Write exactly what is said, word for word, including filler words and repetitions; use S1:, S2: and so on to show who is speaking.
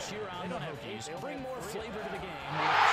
S1: cheer on the Hokies, bring more flavor to the game.